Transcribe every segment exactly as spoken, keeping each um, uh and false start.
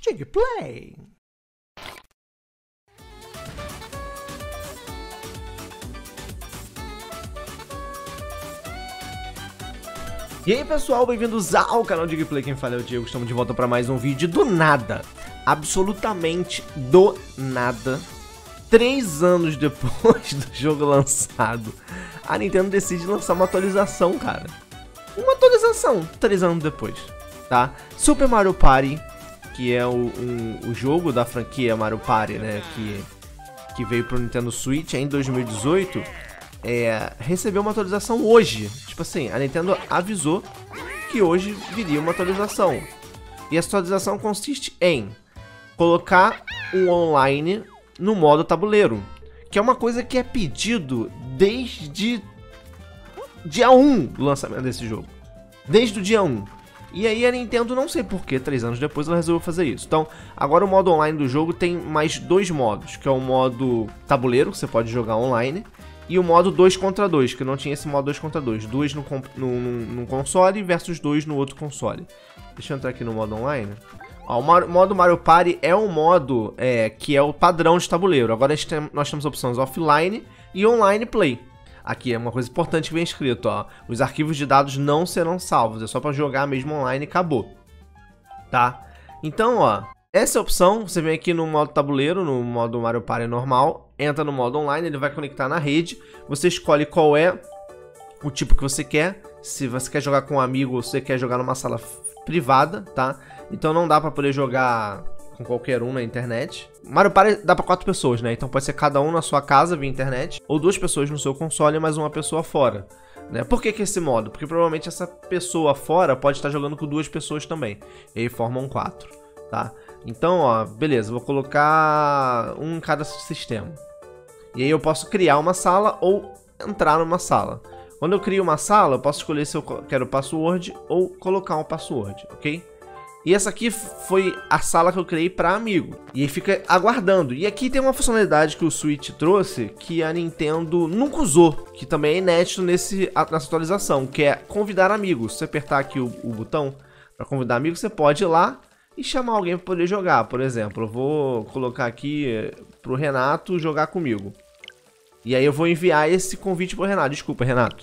Digplay. E aí pessoal, bem-vindos ao canal Digplay, quem fala é o Diego, estamos de volta para mais um vídeo do nada, absolutamente do nada. Três anos depois do jogo lançado, a Nintendo decide lançar uma atualização, cara. Uma atualização, três anos depois, tá? Super Mario Party, que é o, um, o jogo da franquia Mario Party, né, que, que veio pro Nintendo Switch em dois mil e dezoito, é, recebeu uma atualização hoje. Tipo assim, a Nintendo avisou que hoje viria uma atualização. E essa atualização consiste em colocar um online no modo tabuleiro, que é uma coisa que é pedido desde dia um do lançamento desse jogo. Desde o dia um. E aí a Nintendo, não sei porquê, três anos depois ela resolveu fazer isso. Então, agora o modo online do jogo tem mais dois modos, que é o modo tabuleiro, que você pode jogar online, e o modo dois contra dois, que não tinha esse modo dois contra dois. dois no, no, no console versus dois no outro console. Deixa eu entrar aqui no modo online. Ó, o modo Mario Party é um modo é, que é o padrão de tabuleiro. Agora tem, nós temos opções offline e online play. Aqui é uma coisa importante que vem escrito, ó. Os arquivos de dados não serão salvos. É só para jogar mesmo online e acabou. Tá? Então, ó. Essa é a opção. Você vem aqui no modo tabuleiro, no modo Mario Party normal. Entra no modo online, ele vai conectar na rede. Você escolhe qual é o tipo que você quer. Se você quer jogar com um amigo ou você quer jogar numa sala privada, tá? Então não dá para poder jogar com qualquer um na internet. Mario Party dá para quatro pessoas, né? Então pode ser cada um na sua casa via internet, ou duas pessoas no seu console, mais uma pessoa fora, né? Por que que esse modo? Porque provavelmente essa pessoa fora pode estar jogando com duas pessoas também, e aí formam quatro, tá? Então, ó, beleza, vou colocar um em cada sistema. E aí eu posso criar uma sala ou entrar numa sala. Quando eu crio uma sala, eu posso escolher se eu quero password ou colocar um password, ok? E essa aqui foi a sala que eu criei para amigo. E aí fica aguardando. E aqui tem uma funcionalidade que o Switch trouxe que a Nintendo nunca usou, que também é inédito nesse, nessa atualização, que é convidar amigos. Se você apertar aqui o, o botão para convidar amigos, você pode ir lá e chamar alguém para poder jogar. Por exemplo, eu vou colocar aqui pro Renato jogar comigo. E aí eu vou enviar esse convite pro Renato. Desculpa, Renato.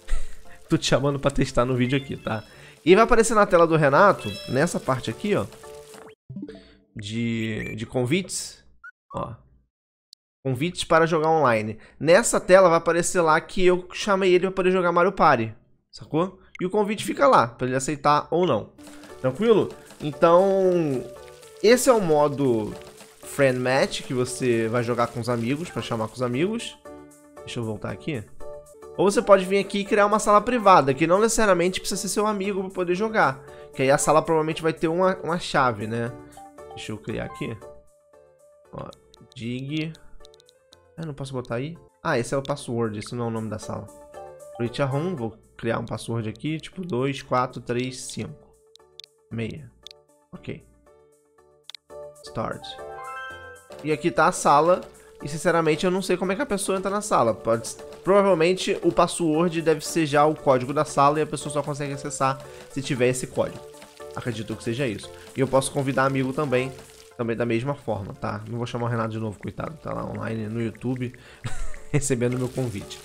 Tô te chamando para testar no vídeo aqui, tá? E vai aparecer na tela do Renato, nessa parte aqui, ó, de, de convites, ó, convites para jogar online. Nessa tela vai aparecer lá que eu chamei ele para poder jogar Mario Party, sacou? E o convite fica lá, para ele aceitar ou não. Tranquilo? Então, esse é o modo Friend Match, que você vai jogar com os amigos, para chamar com os amigos. Deixa eu voltar aqui. Ou você pode vir aqui e criar uma sala privada, que não necessariamente precisa ser seu amigo para poder jogar. Que aí a sala provavelmente vai ter uma, uma chave, né? Deixa eu criar aqui. Ó, dig. Ah, não posso botar aí? Ah, esse é o password, esse não é o nome da sala. Create a room, vou criar um password aqui, tipo dois, quatro, três, cinco. Meia. Ok. Start. E aqui tá a sala. E sinceramente eu não sei como é que a pessoa entra na sala. Pode, provavelmente o password deve ser já o código da sala e a pessoa só consegue acessar se tiver esse código. Acredito que seja isso. E eu posso convidar amigo também, também da mesma forma, tá? Não vou chamar o Renato de novo, coitado. Tá lá online no YouTube recebendo meu convite.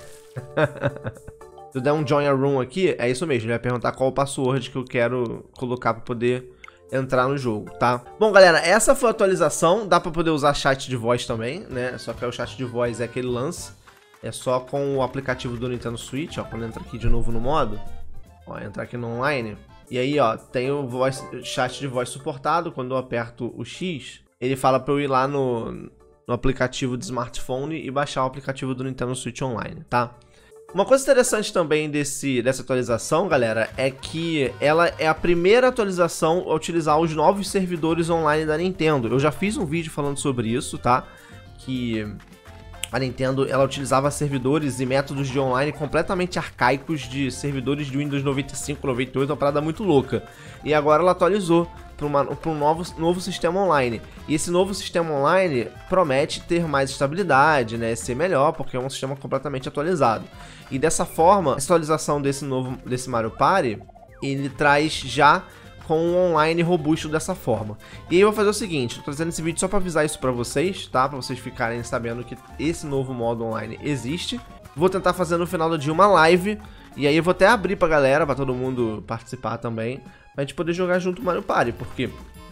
Se eu der um join a room aqui, é isso mesmo. Ele vai perguntar qual o password que eu quero colocar para poder entrar no jogo, tá? Bom, galera, essa foi a atualização. Dá pra poder usar chat de voz também, né? Só que o chat de voz é aquele lance. É só com o aplicativo do Nintendo Switch, ó. Quando entra aqui de novo no modo, ó, entra aqui no online. E aí, ó, tem o voice, chat de voz suportado. Quando eu aperto o X, ele fala pra eu ir lá no, no aplicativo de smartphone e baixar o aplicativo do Nintendo Switch Online, tá? Uma coisa interessante também desse, dessa atualização, galera, é que ela é a primeira atualização a utilizar os novos servidores online da Nintendo. Eu já fiz um vídeo falando sobre isso, tá? Que a Nintendo, ela utilizava servidores e métodos de online completamente arcaicos de servidores de Windows noventa e cinco, noventa e oito, uma parada muito louca. E agora ela atualizou para um novo, novo sistema online. E esse novo sistema online promete ter mais estabilidade, né, ser melhor, porque é um sistema completamente atualizado. E dessa forma, a atualização desse novo desse Mario Party, ele traz já com um online robusto dessa forma. E aí eu vou fazer o seguinte, tô trazendo esse vídeo só pra avisar isso pra vocês, tá? Pra vocês ficarem sabendo que esse novo modo online existe. Vou tentar fazer no final do dia uma live, e aí eu vou até abrir pra galera, pra todo mundo participar também, pra gente poder jogar junto o Mario Party, porque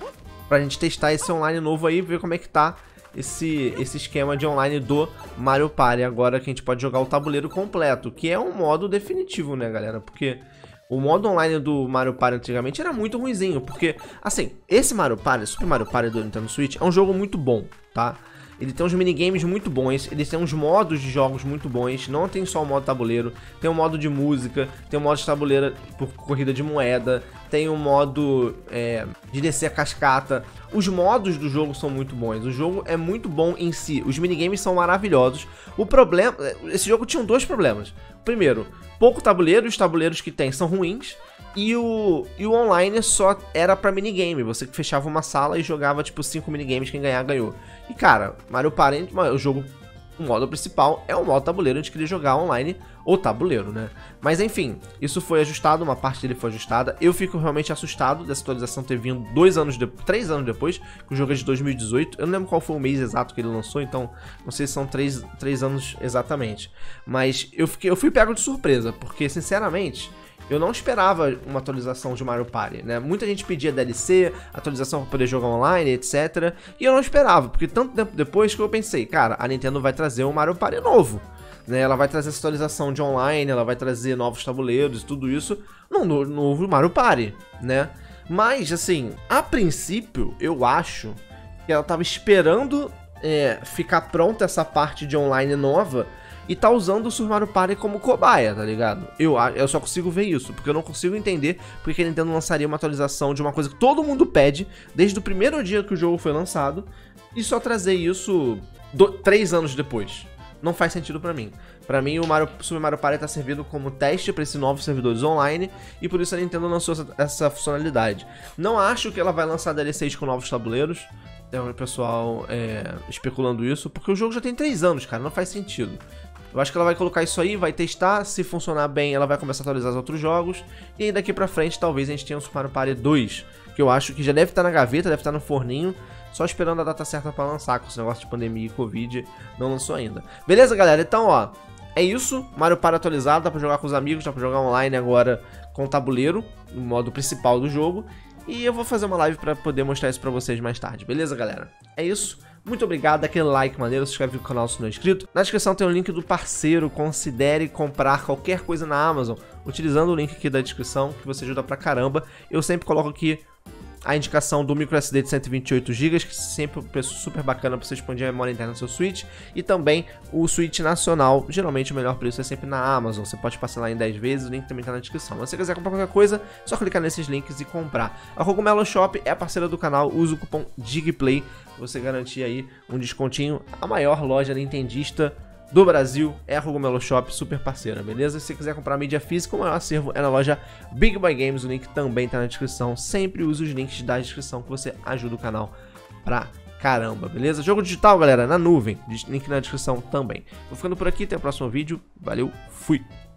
pra gente testar esse online novo aí, ver como é que tá esse, esse esquema de online do Mario Party, agora que a gente pode jogar o tabuleiro completo, que é um modo definitivo, né, galera? Porque o modo online do Mario Party antigamente era muito ruinzinho, porque, assim, esse Mario Party, Super Mario Party do Nintendo Switch, é um jogo muito bom, tá? Ele tem uns minigames muito bons, ele tem uns modos de jogos muito bons, não tem só o modo tabuleiro, tem um modo de música, tem um modo de tabuleiro por corrida de moeda, tem um modo é, de descer a cascata. Os modos do jogo são muito bons, o jogo é muito bom em si, os minigames são maravilhosos. O problema, esse jogo tinha dois problemas. Primeiro, pouco tabuleiro, os tabuleiros que tem são ruins. E o, e o online só era pra minigame, você fechava uma sala e jogava tipo cinco minigames, quem ganhar ganhou. E cara, Mario Party, o jogo, o modo principal é o modo tabuleiro, a gente queria jogar online ou tabuleiro, né? Mas enfim, isso foi ajustado, uma parte dele foi ajustada. Eu fico realmente assustado dessa atualização ter vindo dois anos, de, três anos depois, que o jogo é de dois mil e dezoito. Eu não lembro qual foi o mês exato que ele lançou, então não sei se são três, três anos exatamente. Mas eu, fiquei, eu fui pego de surpresa, porque sinceramente eu não esperava uma atualização de Mario Party, né? Muita gente pedia D L C, atualização para poder jogar online, etcétera. E eu não esperava, porque tanto tempo depois que eu pensei, cara, a Nintendo vai trazer um Mario Party novo, né? Ela vai trazer essa atualização de online, ela vai trazer novos tabuleiros, tudo isso no novo Mario Party, né? Mas, assim, a princípio, eu acho que ela tava esperando é, ficar pronta essa parte de online nova e tá usando o Super Mario Party como cobaia, tá ligado? Eu, eu só consigo ver isso, porque eu não consigo entender porque a Nintendo lançaria uma atualização de uma coisa que todo mundo pede, desde o primeiro dia que o jogo foi lançado, e só trazer isso do, três anos depois. Não faz sentido pra mim. Pra mim, o Mario, Super Mario Party tá servindo como teste pra esses novos servidores online, e por isso a Nintendo lançou essa, essa funcionalidade. Não acho que ela vai lançar D L Cs com novos tabuleiros, tem o pessoal é, especulando isso, porque o jogo já tem três anos, cara, não faz sentido. Eu acho que ela vai colocar isso aí, vai testar, se funcionar bem ela vai começar a atualizar os outros jogos, e aí daqui pra frente talvez a gente tenha um Super Mario Party dois, que eu acho que já deve estar na gaveta, deve estar no forninho, só esperando a data certa pra lançar, com esse negócio de pandemia e Covid, não lançou ainda. Beleza, galera? Então, ó, é isso, Mario Party atualizado, dá pra jogar com os amigos, dá pra jogar online agora com o tabuleiro, no modo principal do jogo, e eu vou fazer uma live pra poder mostrar isso pra vocês mais tarde, beleza, galera? É isso. Muito obrigado, aquele like maneiro, se inscreve no canal se não é inscrito. Na descrição tem o link do parceiro, considere comprar qualquer coisa na Amazon, utilizando o link aqui da descrição, que você ajuda pra caramba. Eu sempre coloco aqui a indicação do micro S D de cento e vinte e oito gigas, que sempre é um preço super bacana para você expandir a memória interna do seu Switch, e também o Switch nacional, geralmente o melhor preço é sempre na Amazon, você pode parcelar em dez vezes, o link também está na descrição. Mas se você quiser comprar qualquer coisa, é só clicar nesses links e comprar. A Cogumelo Shop é a parceira do canal, usa o cupom DIGPLAY, você garantir aí um descontinho, a maior loja nintendista do Brasil é a Cogumelo Shop, super parceira, beleza? Se você quiser comprar mídia física, o maior acervo é na loja Big Boy Games, o link também tá na descrição. Sempre use os links da descrição que você ajuda o canal pra caramba, beleza? Jogo digital, galera, na nuvem, link na descrição também. Vou ficando por aqui, até o próximo vídeo, valeu, fui!